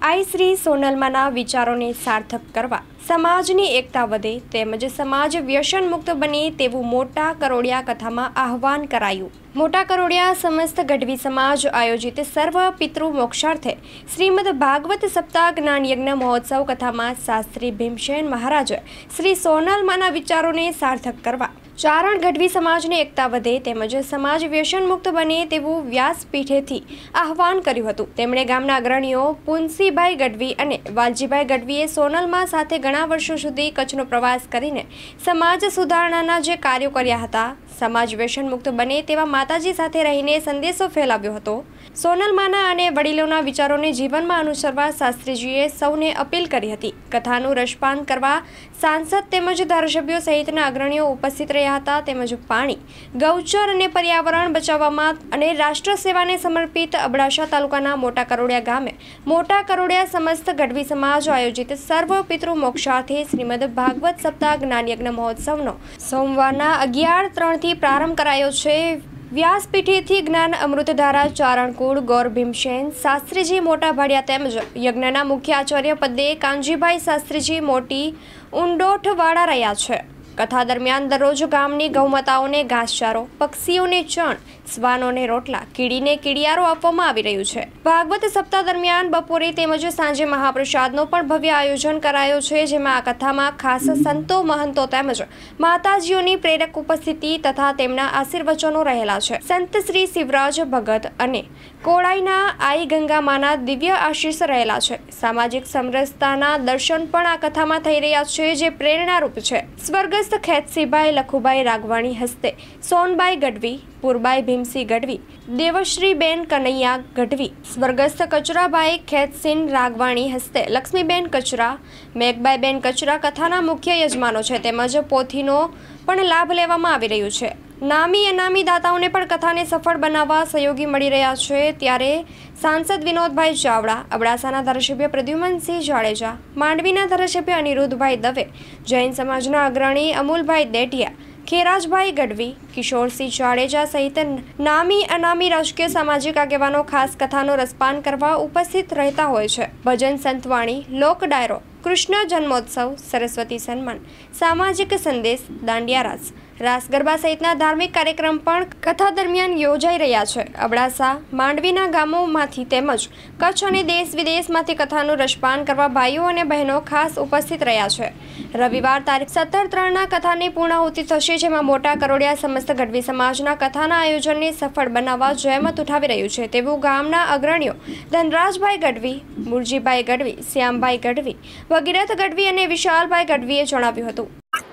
આઈ શ્રી સોનલમાના વિચારોને સાર્થક કરવા સમાજની એકતા વધે તેમજ સમાજ વ્યસન મુક્ત બને તેવું મોટા કરોડિયા કથામાં આહવાન કરાયું। મોટા કરોડિયા સમસ્ત ગઢવી સમાજ આયોજિત સર્વ પિતૃ મોક્ષાર્થે શ્રીમદ ભાગવત સપ્તાહ જ્ઞાન યજ્ઞ મહોત્સવ કથામાં શાસ્ત્રી ભીમસેન મહારાજ શ્રી સોનલમાના વિચારોને સાર્થક કરવા ચારણ ગઢવી સમાજની એકતા વધે તેમજ સમાજ વ્યસન મુક્ત બને તેવું વ્યાસપીઠેથી આહવાન કર્યું હતું। તેમણે ગામના અગ્રણીઓ પુનસીભાઈ ગઢવી અને વાલજીભાઈ ગઢવીએ સોનલમા સાથે ઘણા વર્ષો સુધી કચ્છનો પ્રવાસ કરીને સમાજ સુધારણાના જે કાર્યો કર્યા હતા, સમાજ વ્યસન મુક્ત બને તેવા માતાજી સાથે રહીને સંદેશો ફેલાવ્યો હતો। સોનલમાના અને વડીલોના વિચારોને જીવનમાં અનુસરવા શાસ્ત્રીજીએ સૌને અપીલ કરી હતી। કથાનું રસપાન કરવા સાંસદ તેમજ ધારાસભ્યો સહિતના અગ્રણીઓ ઉપસ્થિત રહ્યા હતા। તેમજ પાણી, ગૌચર અને પર્યાવરણ બચાવવામાં અને રાષ્ટ્ર સેવાને સમર્પિત અબડાસા તાલુકાના મોટા કરોડિયા ગામે મોટા કરોડિયા સમસ્ત ગઢવી સમાજ આયોજિત સર્વ પિતૃ મોક્ષાર્થે શ્રીમદ ભાગવત સપ્તાહ જ્ઞાન યજ્ઞ મહોત્સવનો સોમવારના 11:03 પ્રારંભ કરાયો છે। વ્યાસપીઠેથી જ્ઞાન અમૃતધારા ચારણકુળ ગૌર ભીમસેન શાસ્ત્રીજી મોટા ભાડિયા તેમજ યજ્ઞના મુખ્ય આચાર્ય પદે કાનજીભાઈ શાસ્ત્રીજી મોટી ઉંડોઠવાળા રહ્યા છે। કથા દરમિયાન દરરોજ ગામની ગૌમાતાઓને ઘાસચારો, પક્ષીઓને ચણ, શ્વાનોને રોટલા, કીડીને કીડિયારો આપવામાં આવી રહ્યું છે। ભાગવત સપ્તાહ દરમિયાન બપોરે તેમજ સાંજે મહાપ્રસાદનો પણ ભવ્ય આયોજન કરાયો છે, જેમાં આ કથામાં ખાસ સંતો, મહંતો તેમજ માતાજીઓની પ્રેરક ઉપસ્થિતિ તથા તેમના આશીર્વચનો રહેલા છે। સંત શ્રી શિવરાજ ભગત અને કોળાઈના આઈ ગંગામાના દિવ્ય આશીષ રહેલા છે। સામાજિક સમરસતાના દર્શન પણ આ કથામાં થઈ રહ્યા છે, જે પ્રેરણારૂપ છે। સ્વર્ગસ્થ ખેતસીભાઈ લખુભાઈ રાગવાણી હસ્તે સોનબાઈ ગઢવી, પુરબાઈ ભીમસી ગઢવી, દેવશ્રીબેન કનૈયા ગઢવી, સ્વર્ગસ્થ કચરાભાઈ ખેતસિંહ રાગવાણી હસ્તે લક્ષ્મીબેન કચરા, મેઘબાઈબેન કચરા કથાના મુખ્ય યજમાનો છે। તેમજ પોથીનો પણ લાભ લેવામાં આવી રહ્યું છે। નામી અનામી દાતાઓને પણ કથાને સફળ બનાવવા સહયોગી મળી રહ્યા છે। ત્યારે સાંસદ વિનોદભાઈ ચાવડા, અબડાસાના ધારાસભ્ય પ્રદ્યુમનસિંહ જાડેજા, માંડવીના ધારાસભ્ય અનિરુદ્ધભાઈ દવે, જૈન સમાજના અગ્રણી અમુલભાઈ દેટિયા, ખેરાજભાઈ ગઢવી, કિશોરસિંહ જાડેજા સહિત નામી અનામી રાજકીય સામાજિક આગેવાનો ખાસ કથાનો રસપાન કરવા ઉપસ્થિત રહેતા હોય છે। ભજન, સંતવાણી, લોક ડાયરો, કૃષ્ણ જન્મોત્સવ, સરસ્વતી સન્માન, સામાજિક સંદેશ, દાંડિયા રાસ, રાસ ગરબા સહિતના ધાર્મિક કાર્યક્રમ પણ કથા દરમિયાન યોજાઈ રહ્યા છે। અબડાસા, માંડવીના ગામોમાંથી તેમજ કચ્છ અને દેશ વિદેશમાંથી કથાનું રસપાન કરવા ભાઈઓ અને બહેનો ખાસ ઉપસ્થિત રહ્યા છે। રવિવાર તારીખ 17/3 કથાની પૂર્ણાહુતિ થશે, જેમાં મોટા કરોડિયા સમસ્ત ગઢવી સમાજના કથાના આયોજનને સફળ બનાવવા જહેમત ઉઠાવી રહ્યું છે તેવું ગામના અગ્રણીઓ ધનરાજભાઈ ગઢવી, મુરજીભાઈ ગઢવી, શ્યામભાઈ ગઢવી, ભગીરથ ગઢવી અને વિશાલભાઈ ગઢવીએ જણાવ્યું હતું।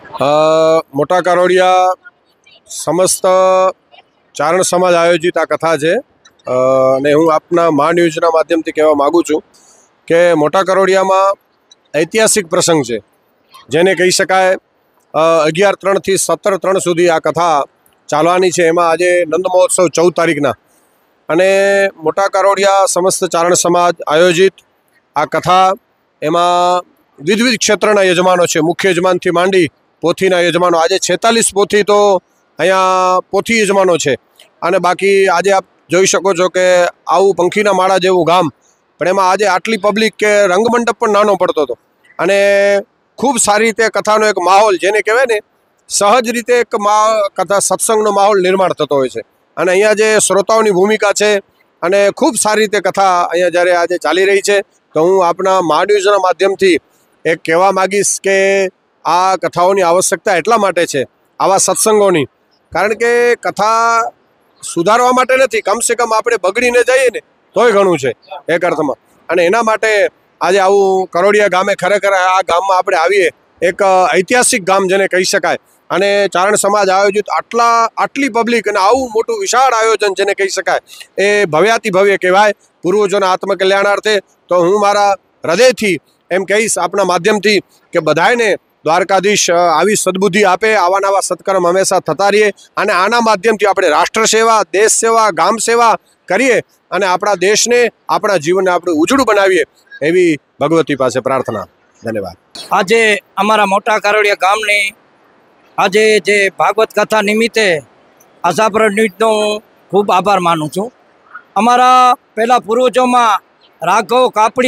મોટા કરોડિયા સમસ્ત ચારણ સમાજ આયોજિત આ કથા છે અને હું આપના મા ન્યૂઝના માધ્યમથી કહેવા માગું છું કે મોટા કરોડિયામાં ઐતિહાસિક પ્રસંગ છે, જેને કહી શકાય 11/3 થી 17/3 સુધી આ કથા ચાલવાની છે। એમાં આજે નંદ મહોત્સવ 14 તારીખના અને મોટા કરોડિયા સમસ્ત ચારણ સમાજ આયોજિત આ કથા, એમાં વિવિધ ક્ષેત્રના યજમાનો છે, મુખ્ય યજમાનથી માંડી પોથીના યજમાનો। આજે 46 પોથી તો અહીંયા પોથી યજમાનો છે અને બાકી આજે આપ જોઈ શકો છો કે આવું પંખીના માળા જેવું ગામ, પણ એમાં આજે આટલી પબ્લિક કે રંગમંડપ પણ નાનો પડતો હતો અને ખૂબ સારી રીતે કથાનો એક માહોલ, જેને કહેવાય ને સહજ રીતે એક કથા સત્સંગનો માહોલ નિર્માણ થતો હોય છે અને અહીંયા જે શ્રોતાઓની ભૂમિકા છે અને ખૂબ સારી રીતે કથા અહીંયા જ્યારે આજે ચાલી રહી છે, તો હું આપના મા ન્યૂઝના માધ્યમથી એક કહેવા માગીશ કે આ કથાઓની આવશ્યકતા એટલા માટે છે, આવા સત્સંગોની, કારણ કે કથા સુધારવા માટે નથી, કમસે કમ આપણે બગડીને જઈએ ને તોય ઘણું છે એક અર્થમાં, અને એના માટે આજે આવું કરોડિયા ગામે ખરેખર આ ગામમાં આપણે આવીએ, એક ઐતિહાસિક ગામ જેને કહી શકાય, અને ચારણ સમાજ આયોજિત આટલી પબ્લિક અને આવું મોટું વિશાળ આયોજન જેને કહી શકાય એ ભવ્યાતિ ભવ્ય કહેવાય પૂર્વજોના આત્મકલ્યાણાર્થે। તો હું મારા હૃદયથી એમ કહીશ આપના માધ્યમથી કે બધાને દ્વારકાધીશ આવી સદબુદ્ધિ આપે, આવા નવા સત્કર્મ હંમેશા થતા રહીએ અને આના માધ્યમથી આપણે રાષ્ટ્ર સેવા, દેશ સેવા, ગામ સેવા કરીએ અને આપણા દેશને, આપણા જીવનને આપણે ઉજળું બનાવીએ એવી ભગવતી પાસે પ્રાર્થના। ધન્યવાદ। આજે અમારા મોટા કરોડિયા ગામની આજે જે ભાગવત કથા નિમિત્તે આશાપુરા ન્યૂઝનો ખૂબ આભાર માનું છું। અમારા પહેલાં પૂર્વજોમાં રાઘવ કાપડી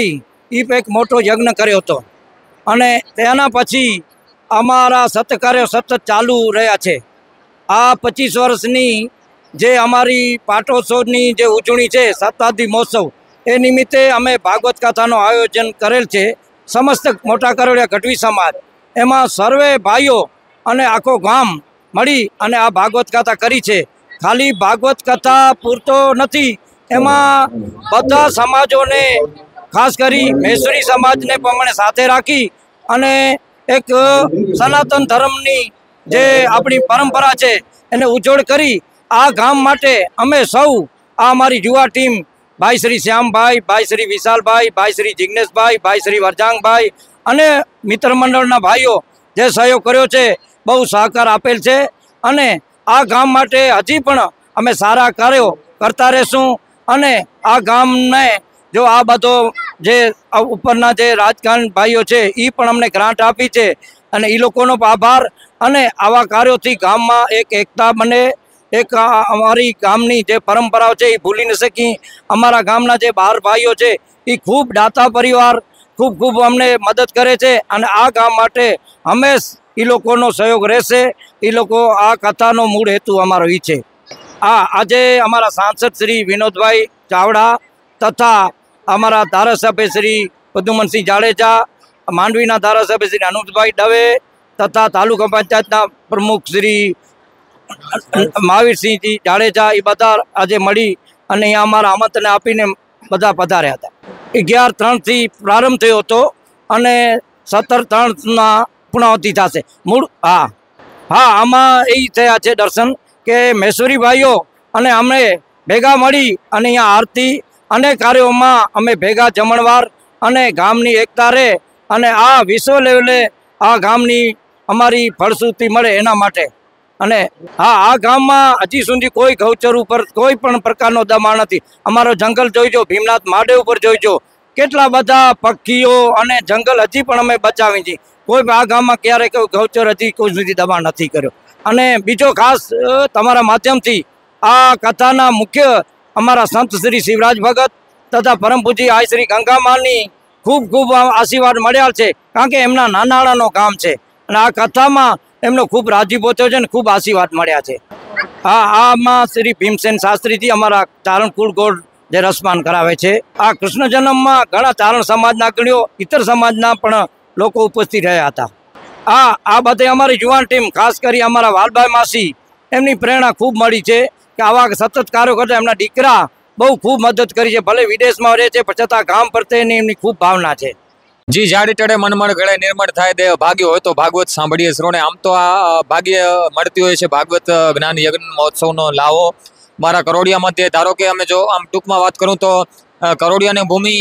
એ એક મોટો યજ્ઞ કર્યો હતો અને તેના પછી અમારા સત્કાર્યો સતત ચાલુ રહ્યા છે. આ 25 વર્ષની જે અમારી પાટોત્સવની જે ઉજવણી છે શતાબ્દી મહોત્સવ, એ નિમિત્તે અમે ભાગવત કથાનું આયોજન કરેલ છે. સમસ્ત મોટા કરોડિયા ગઢવી સમાજ એમાં સર્વે ભાઈઓ અને આખો ગામ મળી અને આ ભાગવત કથા કરી છે. ખાલી ભાગવત કથા પૂરતો નથી, એમાં બધા સમાજોને ખાસ કરી મહેશ્વરી સમાજને પણ સાથે રાખી અને એક સનાતન ધર્મની જે આપણી પરંપરા છે એને ઉજ્જવળ કરી આ ગામ માટે અમે સૌ આ અમારી યુવા ટીમ ભાઈ શ્રી શ્યામભાઈ, ભાઈ શ્રી વિશાલભાઈ, ભાઈ શ્રી જિગ્નેશભાઈ, ભાઈ શ્રી વરજાંગભાઈ અને મિત્ર મંડળના ભાઈઓ જે સહયોગ કર્યો છે, બહુ સહકાર આપેલ છે અને આ ગામ માટે હજી પણ અમે સારા કાર્યો કરતા રહેશું અને આ ગામને જો આ બધો જે ઉપરના જે રાજકારણ ભાઈઓ છે એ પણ અમને ગ્રાન્ટ આપી છે અને એ લોકોનો આભાર. અને આવા કાર્યોથી ગામમાં એક એકતા બને, એક અમારી ગામની જે પરંપરાઓ છે એ ભૂલી ન શકી. અમારા ગામના જે 12 ભાઈઓ છે એ ખૂબ દાતા પરિવાર, ખૂબ ખૂબ અમને મદદ કરે છે અને આ ગામ માટે હંમેશ એ લોકોનો સહયોગ રહેશે. એ લોકો આ કથાનો મૂળ હેતુ અમારો એ છે. આજે અમારા સાંસદ શ્રી વિનોદભાઈ ચાવડા તથા અમારા ધારાસભ્ય શ્રી પદુમનસિંહ જાડેજા, માંડવીના ધારાસભ્ય શ્રી અનુપભાઈ દવે તથા તાલુકા પંચાયતના પ્રમુખ શ્રી મહાવીરસિંહજી જાડેજા, એ બધા આજે મળી અને અહીંયા અમારા આમંત્રણ આપીને બધા પધાર્યા હતા. 11:03થી પ્રારંભ થયો હતો અને 17:03ના પૂર્ણાવતિ થશે. આમાં એ થયા છે દર્શન કે મહેશ્વરી ભાઈઓ અને અમે ભેગા મળી અને અહીંયા આરતી અને કાર્યોમાં અમે ભેગા જમણવાર અને ગામની એકતા રહે અને આ વિશ્વ લેવલે આ ગામની અમારી ફળશ્રુતિ મળે એના માટે. અને આ ગામમાં હજી સુધી કોઈ ગૌચર ઉપર કોઈ પણ પ્રકારનો દબાણ નથી. અમારો જંગલ જોઈજો, ભીમનાથ મહાદેવ ઉપર જોઈજો, કેટલા બધા પક્ષીઓ અને જંગલ હજી પણ અમે બચાવી છીએ. કોઈ આ ગામમાં ક્યારેય કોઈ ગૌચર હજી કોઈ સુધી દબાણ નથી કર્યો. અને બીજો ખાસ તમારા માધ્યમથી આ કથાના મુખ્ય અમારા સંત શ્રી શિવરાજ ભગત તથા પરમ પૂજી આઈ શ્રી ગંગામાની ખૂબ ખૂબ આશીર્વાદ મળ્યા છે, કારણ કે એમના નાનાણાનો ગામ છે અને આ કથામાં એમનો ખૂબ રાજીપો થયો છે અને ખૂબ આશીર્વાદ મળ્યા છે. આમાં શ્રી ભીમસેન શાસ્ત્રીજી અમારા ચારણ કુળગોળ જે રસપાન કરાવે છે. આ કૃષ્ણ જન્મમાં ઘણા ચારણ સમાજના અગ્રણીઓ, ઇતર સમાજના પણ લોકો ઉપસ્થિત રહ્યા હતા. આ બધે અમારી યુવાન ટીમ, ખાસ કરી અમારા વાલભાઈ માસી, એમની પ્રેરણા ખૂબ મળી છે કે આવા સતત કાર્યો કરતા એમના દીકરા બહુ ખૂબ મદદ કરી છે. ભલે વિદેશમાં રહે છે પણ છતાં ગામ પ્રત્યેની એમની ખૂબ ભાવના છે. જી જાડી ટળે મનમળ ગળે નિર્મળ થાય દેહ ભાગ્ય હોય તો ભાગવત સાંભળીએ શ્રોણે. આમ તો આ ભાગ્ય મળતી હોય છે ભાગવત જ્ઞાન યજ્ઞ મહોત્સવનો લાવો મારા કરોડિયા મધ્યે. ધારો કે અમે જો આમ ટૂંકમાં વાત કરું તો કરોડિયાની ભૂમિ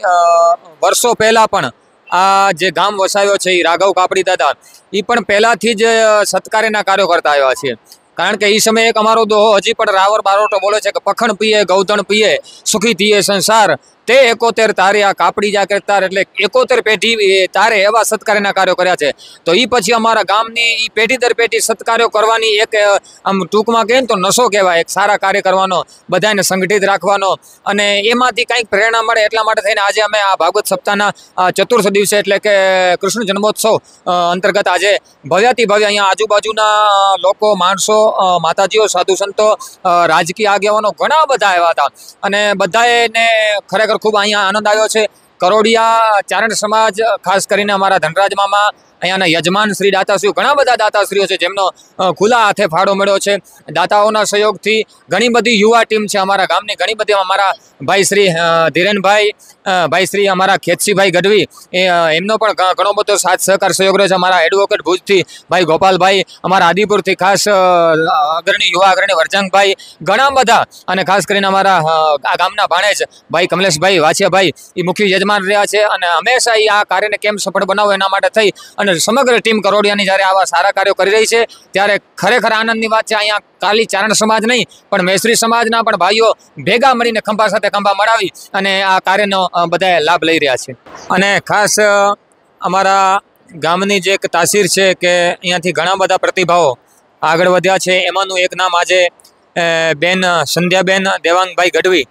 વર્ષો પહેલાં પણ આ જે ગામ વસાવ્યો છે એ રાઘવ કાપડી દાદા, એ પણ પહેલાંથી જ સત્કાર્યના કાર્યો કરતા આવ્યા છે. કારણ કે એ સમયે એક અમારો દોહો હજી પણ રાવર બારોટો બોલે છે કે પખણ પીએ ગૌધણ પીએ સુખી થઈએ સંસાર, તે 71 તારે આ કાપડી જા કરતા, એટલે 71 પેઢી તારે એવા સત્કાર્યના કાર્યો કર્યા છે. તો એ પછી અમારા ગામની એ પેઢી દર પેઢી સત્કાર્યો કરવાની એક આમ ટૂંકમાં કહે ને તો નશો કહેવાય, એક સારા કાર્ય કરવાનો, બધાને સંગઠિત રાખવાનો અને એમાંથી કંઈક પ્રેરણા મળે. એટલા માટે થઈને આજે અમે આ ભાગવત સપ્તાહના ચતુર્થ દિવસે એટલે કે કૃષ્ણ જન્મોત્સવ અંતર્ગત આજે ભવ્યાતિ ભવ્ય અહીંયા આજુબાજુના લોકો, માણસો, માતાજીઓ, સાધુ સંતો, રાજકીય આગેવાનો ઘણા બધા આવ્યા હતા અને બધાને ખરેખર ખૂબ અહીંયા આનંદ આવ્યો છે. કરોડિયા ચારણ સમાજ, ખાસ કરીને અમારા ધનરાજ મામા, અહીંયાના યજમાન શ્રી દાતાશ્રીઓ, ઘણા બધા દાતાશ્રીઓ છે જેમનો ખુલ્લા હાથે ફાળો મળ્યો છે. દાતાઓના સહયોગથી ઘણી બધી યુવા ટીમ છે અમારા ગામની, ઘણી બધી અમારા ભાઈ શ્રી ધીરેનભાઈ, ભાઈ શ્રી અમારા ખેતસીભાઈ ગઢવી, એમનો પણ ઘણો બધો સાથ સહકાર સહયોગ રહ્યો છે. અમારા એડવોકેટ ભુજથી ભાઈ ગોપાલભાઈ, અમારા આદિપુરથી ખાસ અગ્રણી યુવા અગ્રણી વરજાંગભાઈ, ઘણા બધા, અને ખાસ કરીને અમારા આ ગામના ભાણેજ ભાઈ કમલેશભાઈ વાછિયાભાઈ, એ મુખ્ય યજમાન રહ્યા છે અને હંમેશા એ આ કાર્યને કેમ સફળ બનાવો એના માટે થઈ અને સમગ્ર ટીમ કરોડિયાની જ્યારે આવા સારા કાર્યો કરી રહી છે ત્યારે ખરેખર આનંદની વાત છે. અહીંયા ખાલી ચારણ સમાજ નહીં પણ મહેશ્વરી સમાજના પણ ભાઈઓ ભેગા મળીને ખંભા સાથે ખંભા મળાવી અને આ કાર્યનો બધા લાભ લઈ રહ્યા છે. અને ખાસ અમારા ગામની જે એક તાસીર છે કે અહીંયાથી ઘણા બધા પ્રતિભાઓ આગળ વધ્યા છે. એમાંનું એક નામ આજે બેન સંધ્યાબેન દેવાંગભાઈ ગઢવી,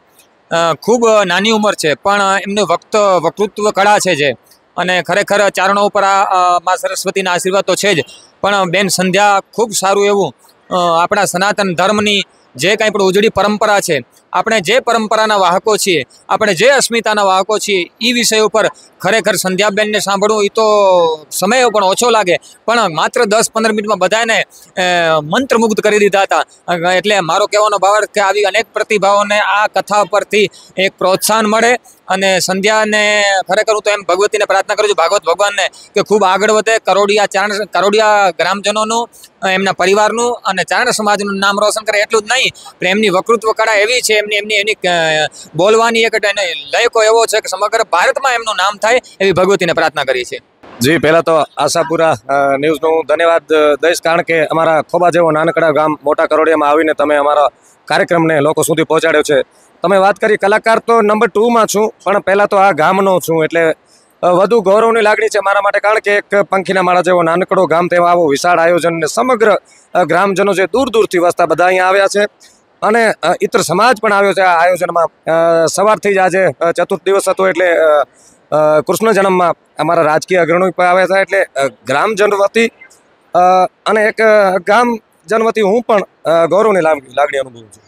ખૂબ નાની ઉંમર છે પણ એમનું વક્તૃત્વ કળા છે જે, અને ખરેખર ચારણો ઉપર આ મા સરસ્વતીના આશીર્વાદ તો છે જ, પણ બેન સંધ્યા ખૂબ સારું એવું આપણા સનાતન ધર્મની જે કાંઈ પણ ઉજળી પરંપરા છે, આપણે જે પરંપરાના વાહકો છીએ, આપણે જે અસ્મિતાના વાહકો છીએ, એ વિષય ઉપર ખરેખર સંધ્યાબેનને સાંભળવું એ તો સમય પણ ઓછો લાગે, પણ માત્ર 10-15 મિનિટમાં બધાને મંત્રમુગ્ધ કરી દીધા હતા. એટલે મારો કહેવાનો ભાવ કે આવી અનેક પ્રતિભાઓને આ કથા પરથી એક પ્રોત્સાહન મળે, અને સંધ્યાને ખરેખર હું તો એમ ભગવતીને પ્રાર્થના કરું છું, ભાગવત ભગવાનને, કે ખૂબ આગળ વધે, કરોડિયા ગ્રામજનોનું, એમના પરિવારનું અને ચારણ સમાજનું નામ રોશન કરે. એટલું જ નહીં પણ એમની વક્તૃત્વ કળા એવી છે, એમની બોલવાની એક લયકો એવો છે કે સમગ્ર ભારતમાં એમનું નામ થાય એવી ભગવતીને પ્રાર્થના કરી છે. જી, પહેલાં તો આશાપુરા ન્યૂઝનો હું ધન્યવાદ દઈશ, કારણ કે અમારા ખોબા જેવો નાનકડા ગામ મોટા કરોડિયામાં આવીને તમે અમારા કાર્યક્રમને લોકો સુધી પહોંચાડ્યો છે. તમે વાત કરી કલાકાર તો નંબર 2માં છું, પણ પહેલાં તો આ ગામનો છું, એટલે વધુ ગૌરવની લાગણી છે મારા માટે, કારણ કે એક પંખીના માળા જેવો નાનકડો ગામ, તેમાં આવો વિશાળ આયોજન ને સમગ્ર ગ્રામજનો જે દૂર દૂરથી વસતા બધા અહીંયા આવ્યા છે, અને ઇતર સમાજ પણ આવ્યો છે આ આયોજનમાં. સવારથી જ આજે ચતુર્થ દિવસ હતો, એટલે કૃષ્ણ જન્મમાં અમારા રાજકીય અગ્રણીઓ પણ આવ્યા હતા, એટલે ગ્રામજન વતી અને એક ગામજન વતી હું પણ ગૌરવની લાગણી અનુભવું છું.